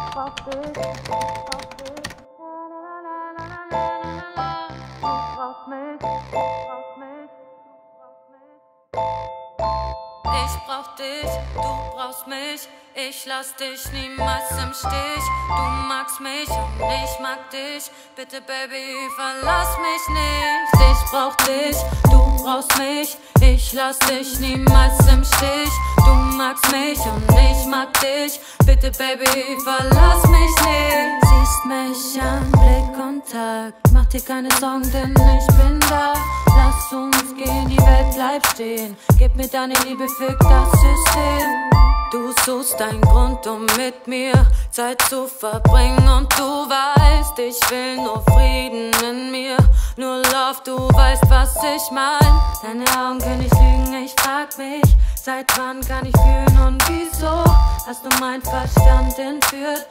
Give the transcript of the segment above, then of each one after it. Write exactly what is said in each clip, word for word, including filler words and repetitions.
brauch dich, ich brauch dich. Du brauchst mich, du brauchst mich, du brauchst mich. Ich brauch dich, du brauchst mich. Ich lass dich niemals im Stich. Du magst mich und ich mag dich. Bitte, Baby, verlass mich nicht. Ich brauch dich, du brauchst mich. Ich lass dich niemals im Stich. Du magst mich und ich mag dich. Bitte, Baby, verlass mich nicht. Siehst mich an, Blickkontakt. Mach dir keine Sorgen, denn ich bin da. Lass uns gehen, die Welt bleibt stehen. Gib mir deine Liebe, fick das System. Du suchst einen Grund, um mit mir Zeit zu verbringen. Und du weißt, ich will nur Frieden in mir. Nur Love, du weißt, was ich mein. Deine Augen können nicht lügen, ich frag mich, seit wann kann ich fühlen und wieso hast du meinen Verstand entführt?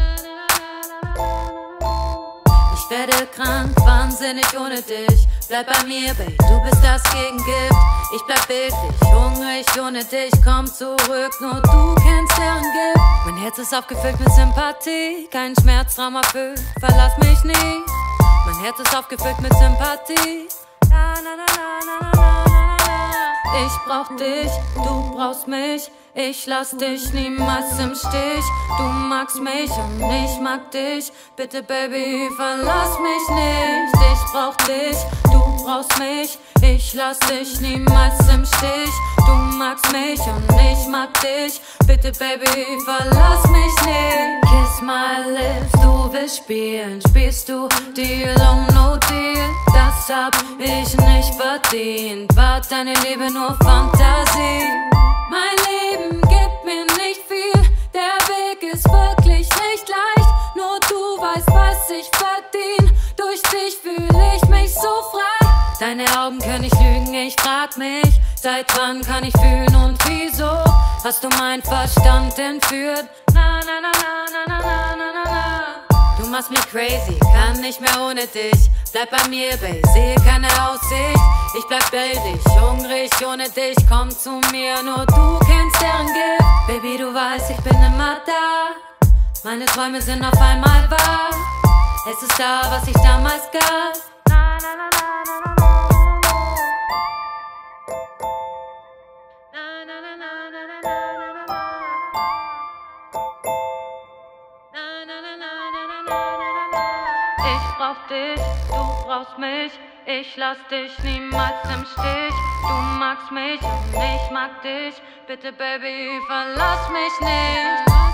Ich werde krank, wahnsinnig ohne dich. Bleib bei mir, Babe, du bist das Gegengift. Ich bleib bildlich, hungrig ohne dich. Komm zurück, nur du kennst deren Gift. Mein Herz ist aufgefüllt mit Sympathie, kein Schmerztraum erfüllt, verlass mich nie. Mein Herz ist aufgefüllt mit Sympathie. Na, na, na, na, na, na, na, na. Ich brauch dich, du brauchst mich. Ich lass dich niemals im Stich. Du magst mich und ich mag dich. Bitte, Baby, verlass mich nicht. Ich brauch dich, du brauchst mich. Ich lass dich niemals im Stich. Du magst mich und ich mag dich. Bitte, Baby, verlass mich nicht. Kiss my lips, du willst spielen. Spielst du Deal um no Deal? Das hab ich nicht verdient. War deine Liebe nur Fantasie? Mein Leben gibt mir nicht viel. Der Weg ist wirklich nicht leicht. Nur du weißt, was ich verdien. Durch dich fühle ich mich so frei. Deine Augen können nicht lügen, ich frag mich, seit wann kann ich fühlen und wieso hast du meinen Verstand entführt? Na, na, na, na, na, na, na, na, na. Du machst mich crazy, kann nicht mehr ohne dich. Bleib bei mir, Babe, sehe keine Aussicht. Ich bleib bildlich, hungrig ohne dich. Komm zu mir, nur du kennst deren Gift. Baby, du weißt, ich bin immer da. Meine Träume sind auf einmal wahr. Es ist da, was ich damals gab. Na, na, na, na, na, na. Ich brauch dich, du brauchst mich. Ich lass dich niemals im Stich. Du magst mich und ich mag dich. Bitte, Baby, verlass mich nicht.